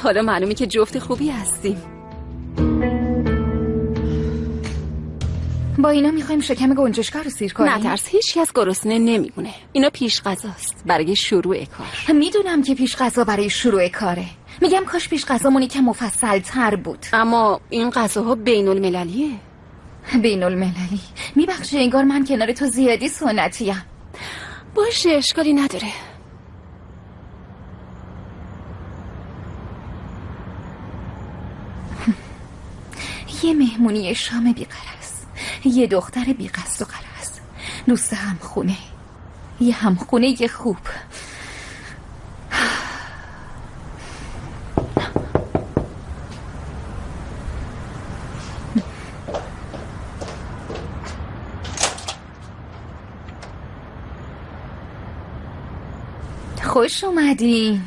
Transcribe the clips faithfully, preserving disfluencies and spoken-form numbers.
حالا معلومه که جفت خوبی هستیم. با اینا میخوایم شکم گنجشکا رو سیر کنیم؟ نترس، هیچ کس گرسنه نمیمونه. اینا پیش غذاست برای شروع کار. میدونم که پیش غذا برای شروع کاره. میگم کاش پیش غذامون یکم مفصل تر بود. اما این غذاها بین المللیه. بین المللی؟ میبخشی انگار من کنار تو زیادی سنتیم. باشه اشکالی نداره. یه مهمونی شام بی‌غرض، یه دختر بی‌قصد و غرض، دوست همخونه، یه همخونه یه خوب. خوش اومدین.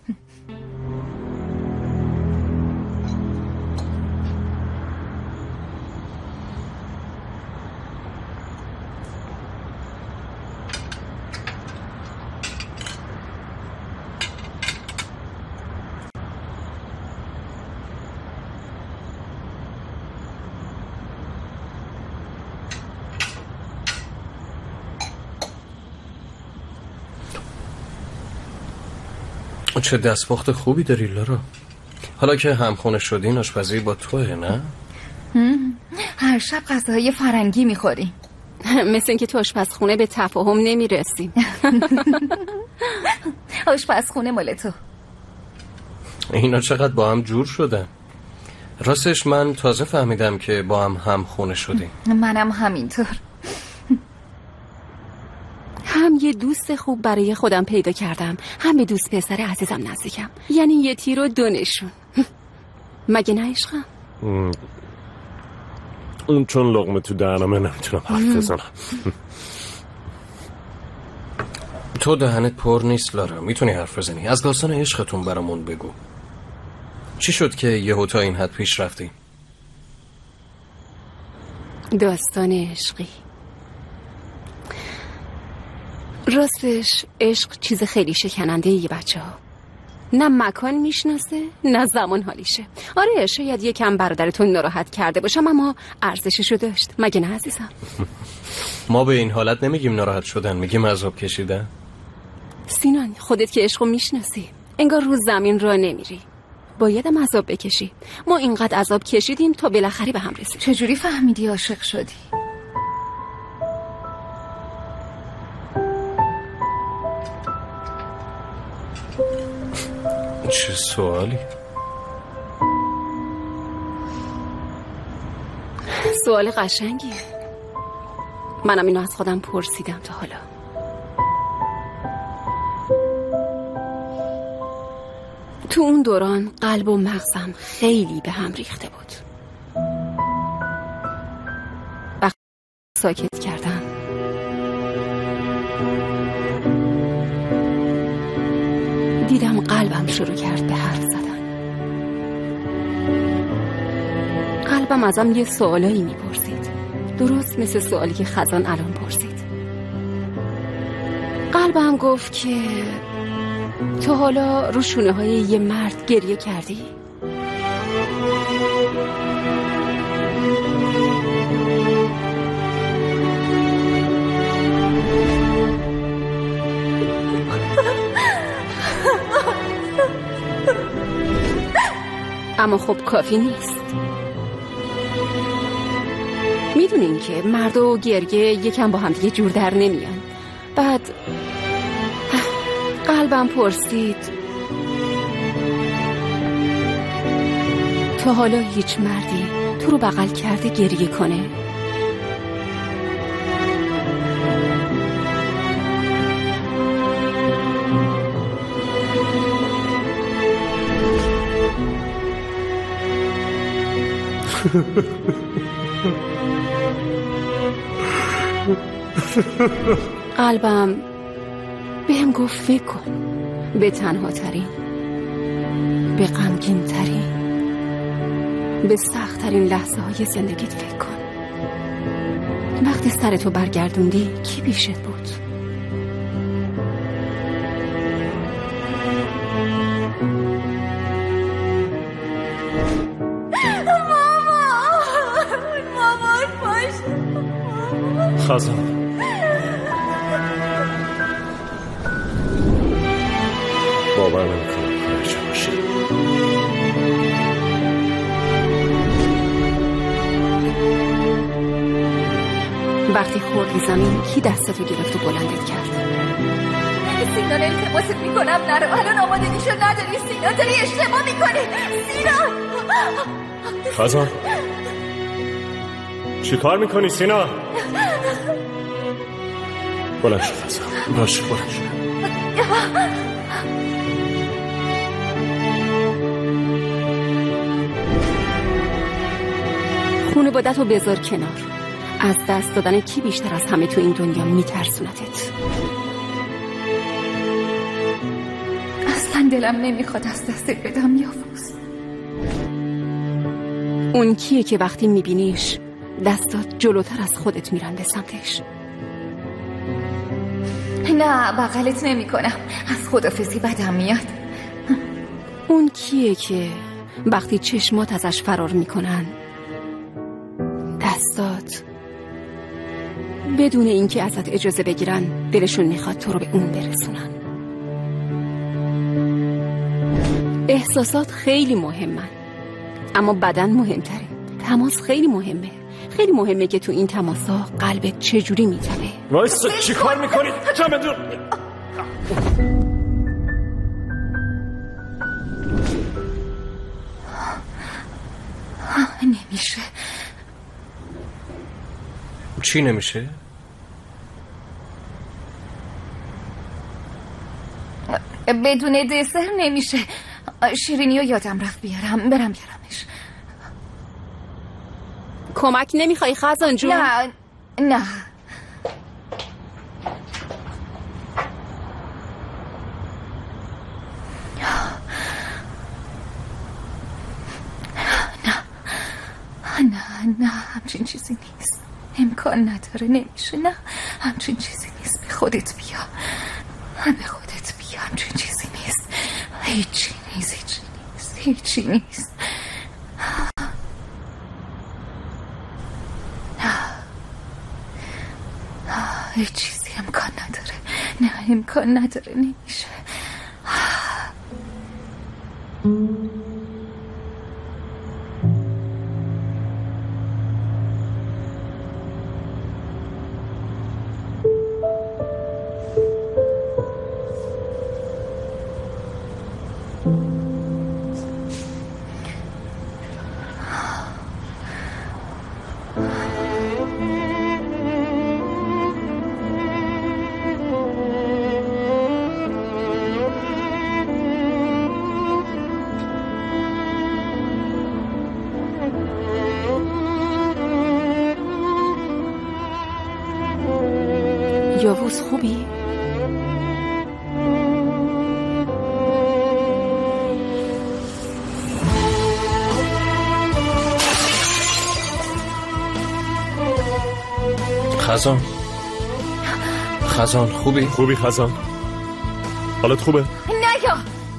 چه دستپخت خوبی داری لارا. حالا که همخونه شدین آشپزی با توه نه؟ هر شب غذاهای فرنگی میخوریم. مثل اینکه تو آشپزخونه به تفاهم نمیرسیم. آشپزخونه مال تو. اینا چقدر با هم جور شدن. راستش من تازه فهمیدم که با هم همخونه شدیم. منم همینطور. هم یه دوست خوب برای خودم پیدا کردم، هم به دوست پسر عزیزم نزدیکم. یعنی یه تیر و دو نشون. مگه نه عشقم؟ اون چون لقمه تو دهنمه نمیتونم حرف بزنم. تو دهنت پر نیست لارا، میتونی حرف بزنی. از داستان عشقتون برامون بگو. چی شد که یهو تا این حد پیش رفتی؟ داستان عشقی. راستش عشق چیز خیلی شکننده یه بچه ها. نه مکان میشناسه نه زمان حالیشه. آره شاید یکم برادرتون ناراحت کرده باشم اما ارزششو داشت. مگه نه عزیزم؟ ما به این حالت نمیگیم ناراحت شدن، میگیم عذاب کشیدن. سینان خودت که عشقو میشناسی، انگار روز زمین را نمیری. بایدم عذاب بکشی. ما اینقدر عذاب کشیدیم تا بالاخره به هم رسیدیم. چجوری فهمیدی عاشق شدی؟ چه سوالی؟ سوال قشنگیه. منم اینو از خودم پرسیدم تا حالا. تو اون دوران قلب و مغزم خیلی به هم ریخته بود. وقتی ساکت کردم دیدم قلبم شروع کرد به حرف زدن. قلبم ازم یه سوالایی میپرسید، درست مثل سوالی که خزان الان پرسید. قلبم گفت که تو حالا رو شونه های یه مرد گریه کردی؟ اما خب کافی نیست. میدونین که مرد و گریه یکم با هم دیگه جور در نمیان. بعد قلبم پرسید تو حالا هیچ مردی تو رو بغل کرده گریه کنه؟ قلبم بهم گفت فکر کن به تنها ترین، به غمگین ترین، به سخت ترین لحظه های زندگیت فکر کن. وقتی سرتو برگردوندی کی پیشت بود؟ خزان باور نمی‌کنم هرچه باشه. وقتی خوردی زمین کی دستتو گرفت و بلندت کرد؟ سینا التماست میکنم نرو، الان آمادگیشو نداری سینا، داری اشتباه میکنی سینا. خزان چی کار میکنی سینا؟ بلند شو خزان، باشه بلند شو. خانواده‌تو بذار کنار. از دست دادن کی بیشتر از همه تو این دنیا میترسونتت؟ اصلا دلم نمیخواد از دستت بدم یاووز. اون کیه که وقتی میبینیش دستات جلوتر از خودت میرن به سمتش؟ نه بغلت نمی کنم، از خدافزی بدم میاد. اون کیه که وقتی چشمات ازش فرار میکنن دستات بدون اینکه ازت اجازه بگیرن دلشون میخواد تو رو به اون برسونن؟ احساسات خیلی مهمن اما بدن مهمتره. تماس خیلی مهمه، خیلی مهمه که تو این تماسا قلبت چجوری میتنه. وایسا چی کار میکنی؟ چمدون نمیشه. چی نمیشه؟ بدون دسر نمیشه. شیرینیو یادم رفت بیارم، برم بیارمش. کمک نمیخوای خزان جون؟ نه نه نه نه همچین چیزی نیست، امکان نداره، نمیشه. نه همچین چیزی نیست، به خودت بیا، به خودت بیا، همچین چیزی نیست، هیچی نیست، هیچی نیست، هیچی نیست. هیچ چیزی امکان نداره، نه امکان نداره، نمیشه. یاووز خوبی؟ خزان خزان خوبی؟ خوبی خزان؟ حالت خوبه؟ نیا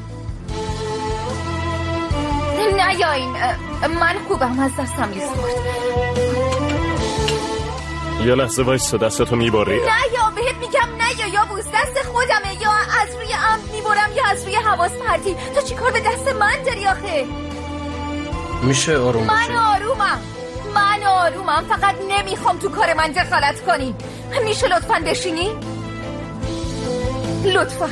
نیا این من خوبم، از دستم لیز خورد. یه لحظه وایسا، دستتو میباری. نه یا بهت میگم نه یا یاووز، دست خودمه، یا از روی عمد میبرم یا از روی حواس پرتی. تو چی کار به دست من داری آخه؟ میشه آروم باشی؟ من آرومم، من آرومم، فقط نمیخوام تو کار من دخالت کنی. میشه لطفاً بشینی؟ لطفاً.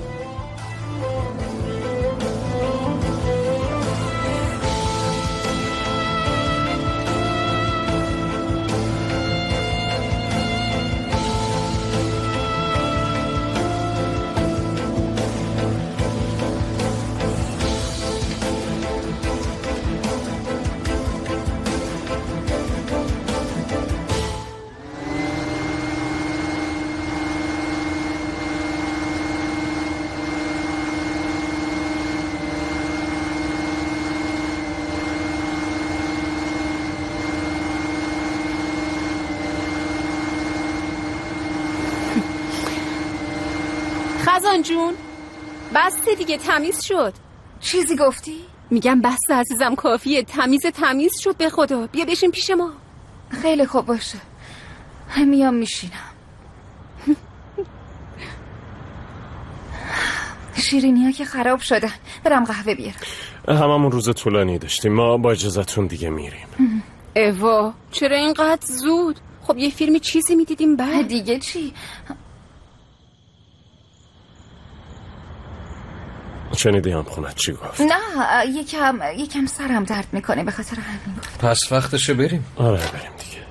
خزان جون بسته دیگه، تمیز شد. چیزی گفتی؟ میگم بسته عزیزم، کافیه، تمیز تمیز شد، به خدا بیا بشین پیش ما. خیلی خوب باشه. میام میشینم. شیرینی ها که خراب شدن، برم قهوه بیارم. هممون روز طولانی داشتیم، ما با اجازتون دیگه میریم. اوا چرا اینقدر زود؟ خب یه فیلمی چیزی میدیدیم بعد. دیگه چی؟ شنیدی هم خونت چی گفت؟ نه یکم یکم سرم درد میکنه، به خاطر همین گفت. پس وقتشه بریم. آره بریم دیگه.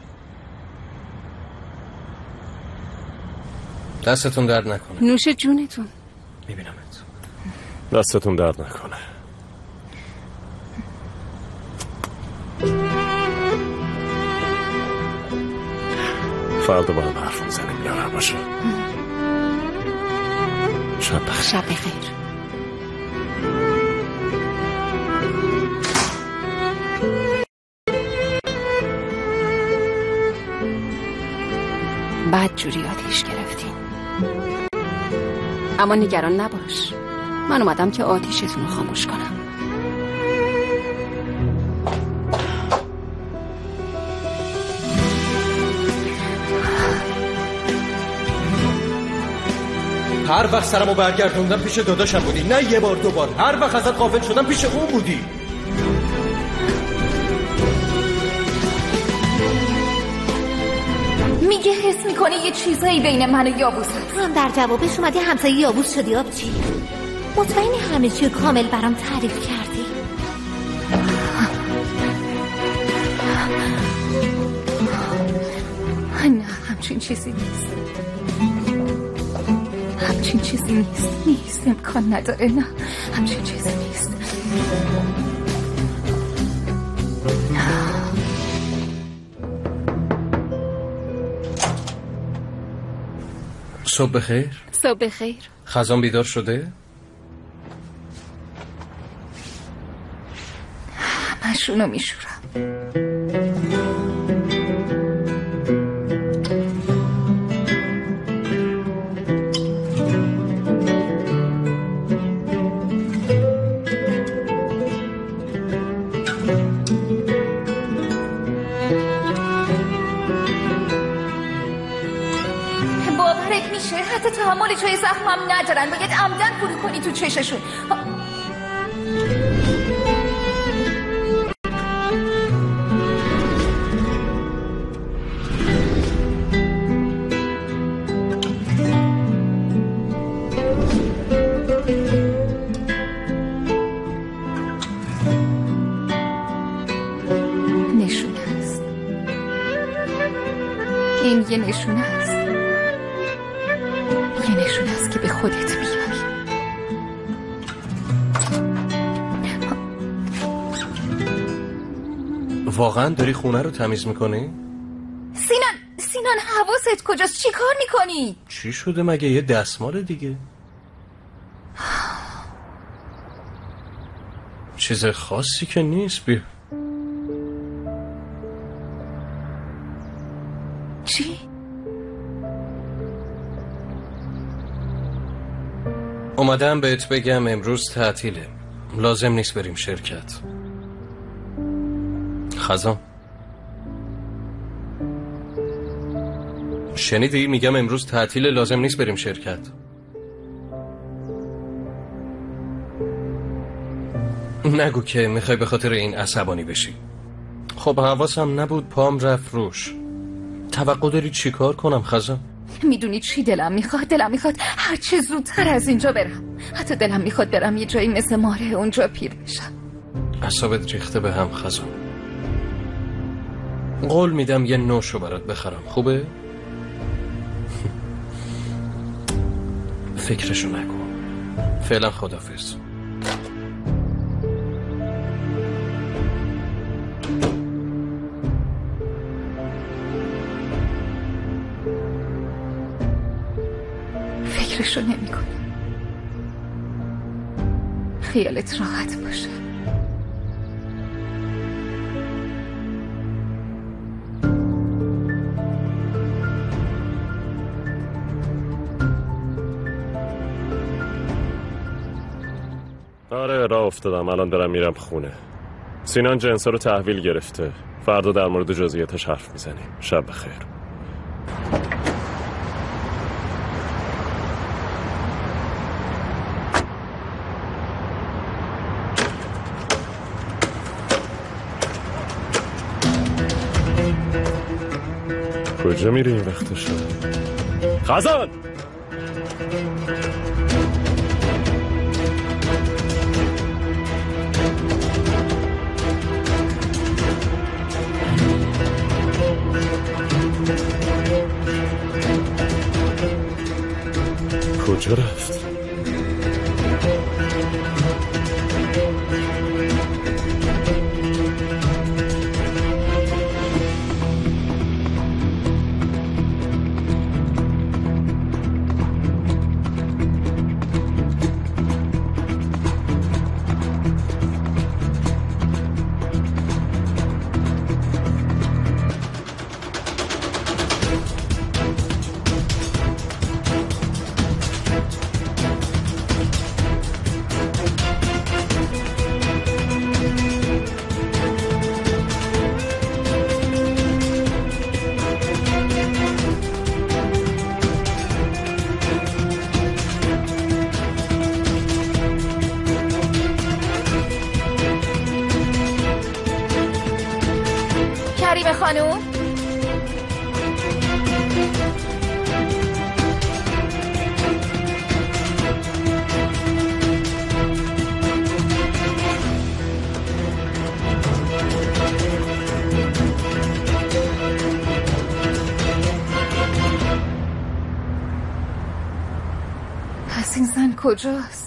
دستتون درد نکنه. نوش جونتون. میبینمت. دستتون درد نکنه. فردا با هم حرف میزنیم، یادم باشه. شب بخیر. شب بخیر. بعد جوری آتیش گرفتین، اما نگران نباش، من اومدم که آتیشتون رو خاموش کنم. هر وقت سرمو برگردوندم پیش داداشم بودی، نه یه بار دو بار. هر وقت ازت غافل شدم پیش اون بودی. میگه حس میکنه یه چیزایی بین من و یابوس هست. هم در جوابش اومدی همسایه یابوس شدی آبجی. مطمئنی همه چی کامل برام تعریف کردی؟ نه همچین چیزی نیست، همچین چیزی نیست نیست امکان نداره. نه همچین چیزی نیست. صبح بخیر. صبح بخیر. خزان بیدار شده؟ همشونو میشورم. حتی تحمل جای زخمم ندارن، باید عمدن فرو کنی تو چششون. نشونه است، این یه نشونه است، یه نشون است که به خودت بیای. واقعا داری خونه رو تمیز میکنی؟ سینان سینان حواست کجاست؟ چی کار میکنی؟ چی شده مگه؟ یه دستمال دیگه. چیز خاصی که نیست. بیا. چی؟ اومدم بهت بگم امروز تعطیله، لازم نیست بریم شرکت. خزان شنیدی؟ میگم امروز تعطیله، لازم نیست بریم شرکت. نگو که میخوای به خاطر این عصبانی بشی. خب حواسم نبود، پام رفت روش. توقع داری چی کار کنم خزان؟ میدونی چی دلم میخواد؟ دلم میخواد هر چه زودتر از اینجا برم. حتی دلم میخواد برم یه جایی مثل ماره اونجا پیر بشم. اعصابت ریخته به هم خزان. قول میدم یه نوشو برات بخرم، خوبه؟ فکرشو نکن. فعلا خدافظ. فکرشو نمی کنم. خیالت راحت باشه. آره راه افتادم، الان دارم میرم خونه. سینان جنسا رو تحویل گرفته، فردا در مورد جزئیاتش حرف میزنیم. شب بخیر. کجا میری این وقت شب؟ خزان! کجا رفت؟ کریمه خانوم پس این زن کجاست؟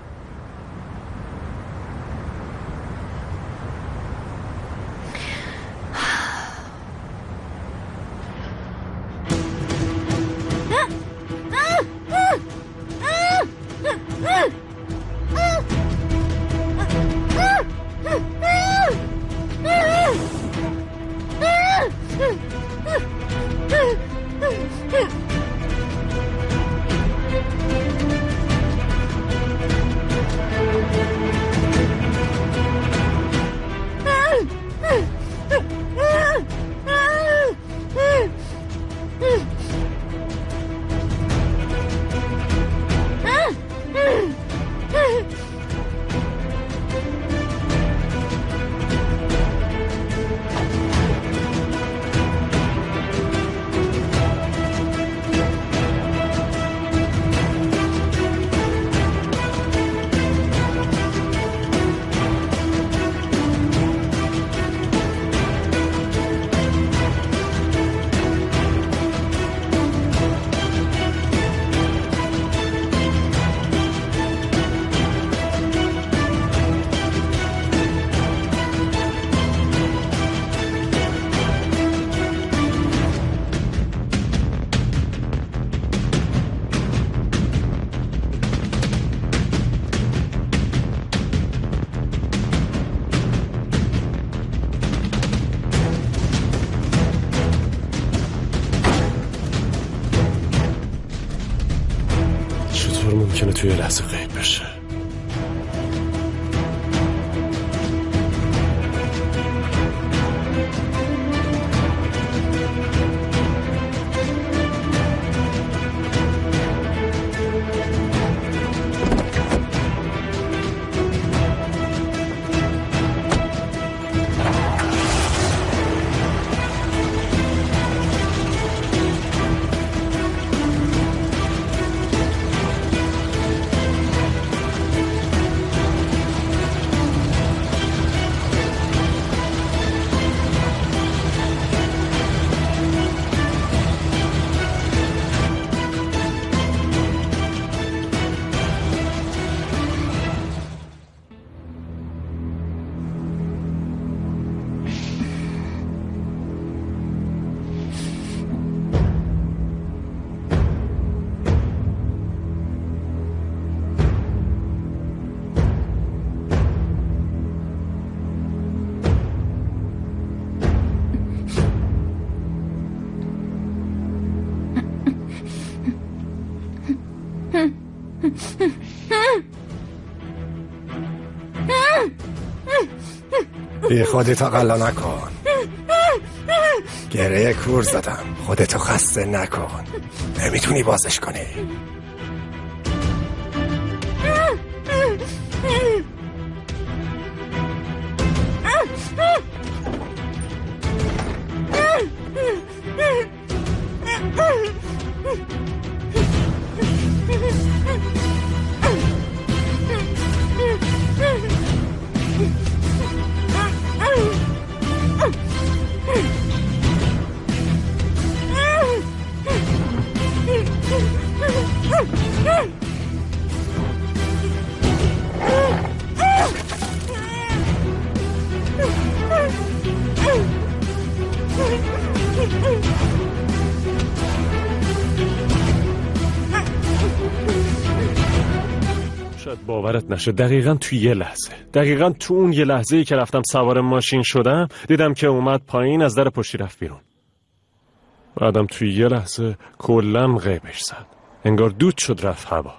ممکنه توی لحظه غیب بشه. بی خودتو قلا نکن. گره کور زدم، خودتو خسته نکن. نمیتونی بازش کنی. شاید باورت نشه دقیقاً توی یه لحظه دقیقاً تو اون یه لحظه‌ای که رفتم سوار ماشین شدم دیدم که اومد پایین از در پشتی رفت بیرون. بعدم توی یه لحظه کلاً غیبش زد. انگار دود شد رفت هوا.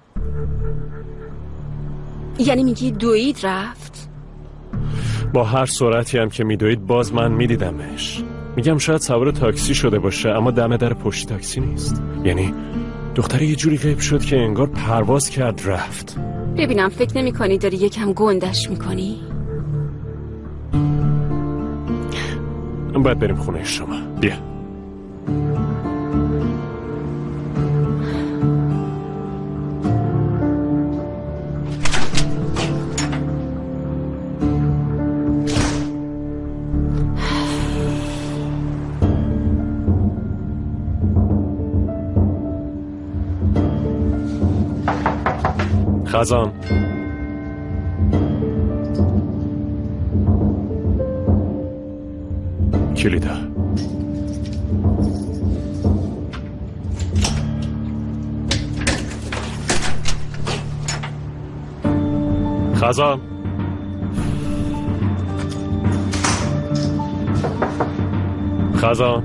یعنی میگی دوید رفت؟ با هر سرعتی هم که میدوید باز من میدیدمش. میگم شاید سوار تاکسی شده باشه اما دم در پشتی تاکسی نیست. یعنی دختره یه جوری غیب شد که انگار پرواز کرد رفت. ببینم فکر نمی کنی داری یکم گندش میکنی؟ باید بریم خونه شما. بیا. خزان کلیدا خزان خزان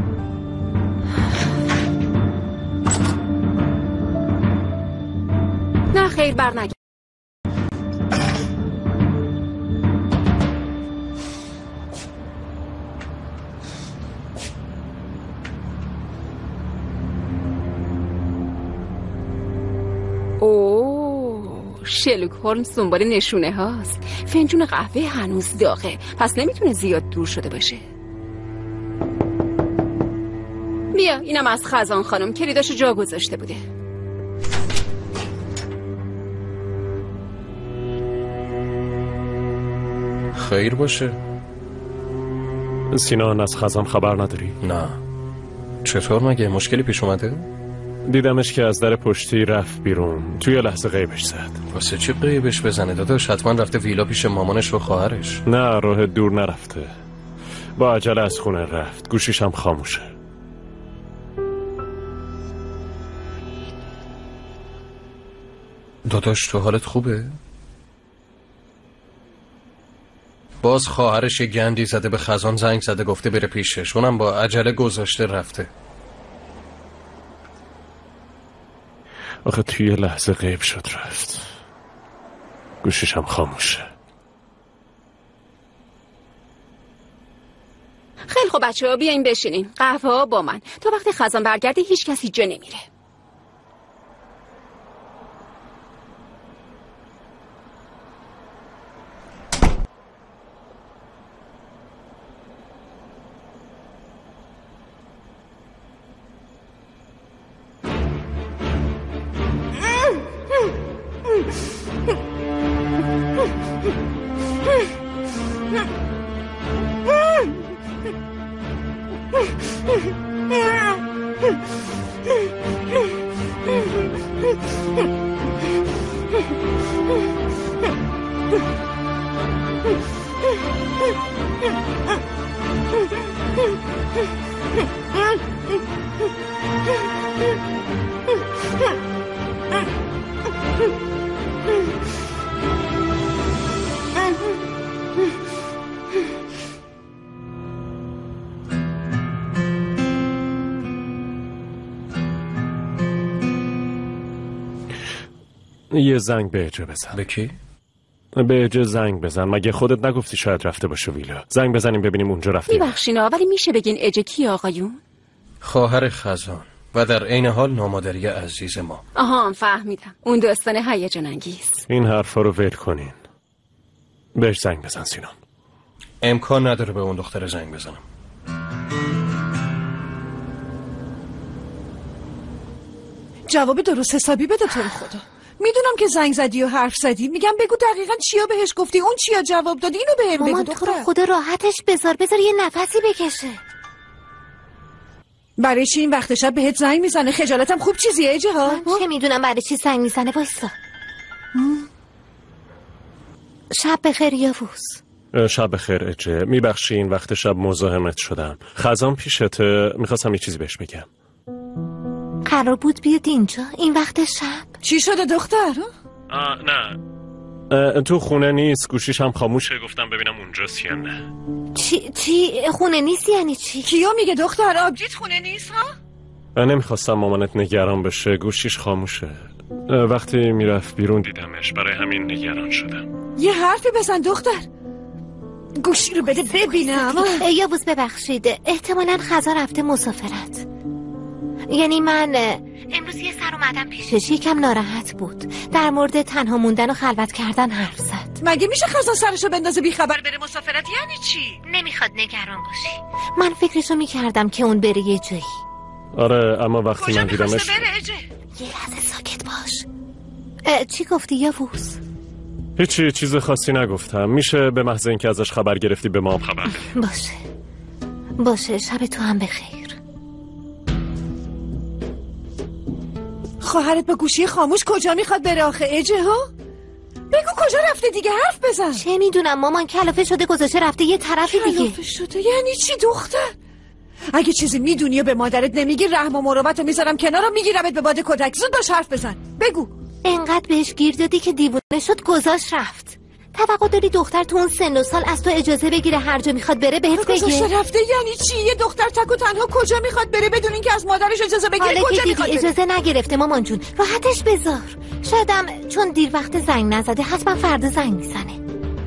نه خیر برنگرد. اوه شلوک هولمز دنبال نشونه هاست. فنجون قهوه هنوز داغه پس نمیتونه زیاد دور شده باشه. بیا اینم از خزان خانم کلیداشو جا گذاشته بوده. خیر باشه. سینان از خزان خبر نداری؟ نه. چطور مگه مشکلی پیش اومده؟ دیدمش که از در پشتی رفت بیرون. توی لحظه غیبش زد. واسه چی غیبش بزنه داداش؟ حتما رفته ویلا پیش مامانش و خواهرش. نه راه دور نرفته. با عجله از خونه رفت. گوشیش هم خاموشه. داداش تو حالت خوبه؟ باز خواهرش یه گندی زده به خزان زنگ زده گفته بره پیشش. اونم با عجله گذاشته رفته. آخه توی لحظه غیب شد رفت. گوشش هم خاموشه. خیلی خب بچه ها بیاین بشینین. قهوه ها با من. تا وقتی خزان برگرده هیچ کسی جا نمیره. یه زنگ به اجه بزن. به کی؟ به اجه زنگ بزن. مگه خودت نگفتی شاید رفته باشه ویلا؟ زنگ بزنیم ببینیم اونجا رفته. میبخشینا ولی میشه بگین اجه کی آقایون؟ خواهر خزان و در عین حال نامادری عزیز ما. آها فهمیدم. اون داستان هیجان انگیز. این حرفا رو ول کنین. بهش زنگ بزن سینان. امکان نداره به اون دختر زنگ بزنم. جواب درست حسابی بده تو رو خدا. میدونم که زنگ زدی و حرف زدی. میگم بگو دقیقاً چیا بهش گفتی، اون چیا جواب دادی، اینو بهم بگو دختر. مامان تو رو خدا راحتش بذار، بذار یه نفسی بکشه. برای چی این وقت شب بهت زنگ میزنه؟ خجالتم خوب چیزیه اجه ها؟ من چه میدونم برای چی زنگ میزنه. وایسا. شب بخیر یاووز. شب بخیر اجه. میبخشی این وقت شب مزاحمت شدم. خزان پیشته، میخواستم یه چیزی بهش بگم. قرار بود بیاد اینجا این وقت شب. چی شده دختر؟ آه نه اه، تو خونه نیست، گوشیش هم خاموشه. گفتم ببینم اونجاست یا نه. چی چی خونه نیست یعنی چی؟ کیو میگه دختر؟ آبجیت خونه نیست ها؟ نمیخواستم مامانت نگران بشه، گوشیش خاموشه. وقتی میرفت بیرون دیدمش، برای همین نگران شدم. یه حرفی بزن دختر. گوشی رو بده ببینم. یاووز ببخشید، احتمالاً خزا رفته مسافرت. یعنی من امروز یه سر اومدم پیشش، یکم ناراحت بود، در مورد تنها موندن و خلوت کردن حرف زد. مگه میشه خزان سرشو بندازه بی خبر بره مسافرت؟ یعنی چی؟ نمیخواد نگران باشی. من فکرشو میکردم که اون بره یه جایی. آره اما وقتی من دیدمش. کجا بره اجه؟ یه لحظه ساکت باش. چی گفتی یاووز؟ هیچی، چیز خاصی نگفتم. میشه به محض اینکه ازش خبر گرفتی به ما هم خبر بدی. باشه باشه، شب تو هم بخیر. خواهرت با گوشی خاموش کجا میخواد بره آخه اجه ها؟ بگو کجا رفته دیگه، حرف بزن. چه میدونم مامان، کلافه شده گذاشته رفته یه طرفی دیگه. کلافه شده یعنی چی دختر؟ اگه چیزی میدونی و به مادرت نمیگی رحم و مروت رو میذارم کنارم، میگیرمت به باد کتک. زود باش حرف بزن، بگو. انقدر بهش گیر دادی که دیوونه شد گذاشت رفت. توقع داری دختر تو اون سن و سال از تو اجازه بگیره هر جا میخواد بره بهت بگه؟ گذاشته رفته یعنی چی؟ یه دختر تک و تنها کجا میخواد بره بدون اینکه از مادرش اجازه بگیره؟ کجا میخواد بره؟ اجازه نگرفته مامان جون، راحتش بذار. شایدم چون دیر وقت زنگ نزده، حتما فردا زنگ میزنه.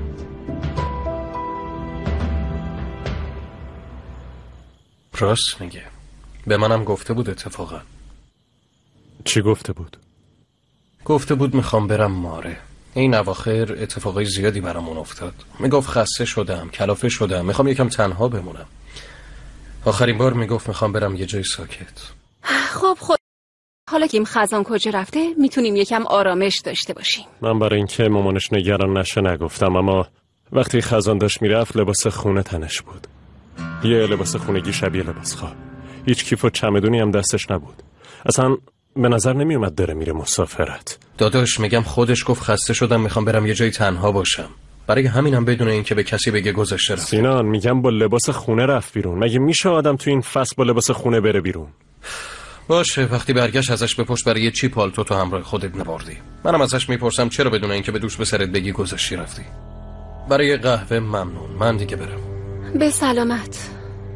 راست میگه، به منم گفته بود اتفاقا. چی گفته بود؟ گفته بود میخوام برم ماره. این اواخر اتفاقای زیادی برامون افتاد. میگفت خسته شدم، کلافه شدم، میخوام یکم تنها بمونم. آخرین بار میگفت میخوام برم یه جای ساکت. خب خود حالا که این خزان کجا رفته میتونیم یکم آرامش داشته باشیم. من برای اینکه مامانش نگران نشه نگفتم، اما وقتی خزان داشت میرفت لباس خونه تنش بود. یه لباس خونگی شبیه لباس خواب. هیچ کیف و چمدونی هم دستش نبود. اصلا به نظر نمی اومد داره میره مسافرت. داداش میگم خودش گفت خسته شدم میخوام برم یه جای تنها باشم. برای همینم بدون اینکه به کسی بگه گذشته رفت. سینان میگم با لباس خونه رفت بیرون. مگه میشه آدم تو این فصل با لباس خونه بره بیرون؟ باشه، وقتی برگشت ازش بپرس برای چی پالتو تو همراه خودت نبردی. منم ازش میپرسم چرا بدون اینکه به دوش به سرت بگی گذشتی رفتی. برای قهوه ممنون، من دیگه برم. به سلامت.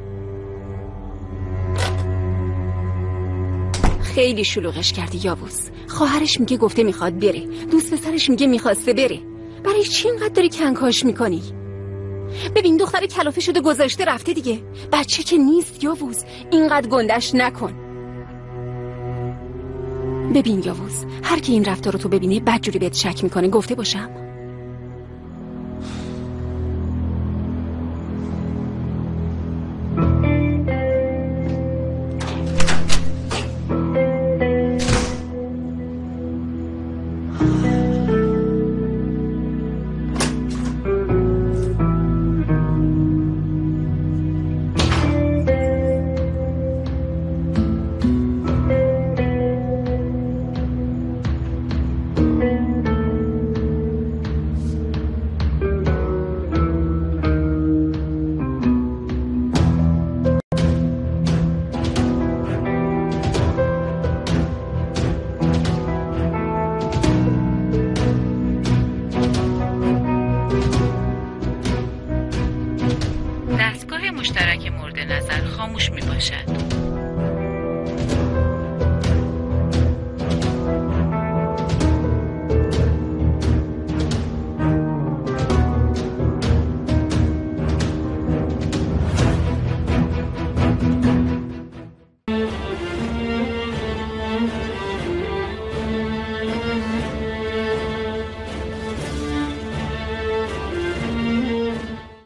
خیلی شلوغش کردی یاووز. خواهرش میگه گفته میخواد بره، دوست پسرش میگه میخواسته بره. برای چی اینقدر داری کنکاش میکنی؟ ببین دختر کلافه شده گذاشته رفته دیگه، بچه که نیست یاووز، اینقدر گندش نکن. ببین یاووز، هر کی این رفتار رو تو ببینه بدجوری بهت شک میکنه، گفته باشم. دستگاه مشترک مورد نظر خاموش می باشد.